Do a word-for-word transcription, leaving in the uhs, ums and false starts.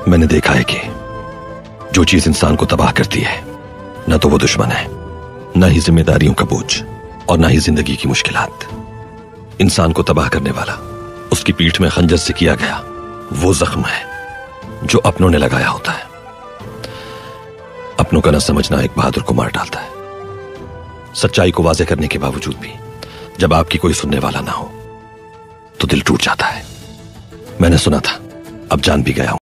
मैंने देखा है कि जो चीज इंसान को तबाह करती है न तो वो दुश्मन है, न ही जिम्मेदारियों का बोझ और न ही जिंदगी की मुश्किलात। इंसान को तबाह करने वाला उसकी पीठ में खंजर से किया गया वो जख्म है जो अपनों ने लगाया होता है। अपनों का न समझना एक बहादुर को मार डालता है। सच्चाई को वाजे करने के बावजूद भी जब आपकी कोई सुनने वाला ना हो तो दिल टूट जाता है। मैंने सुना था, अब जान भी गया हूं।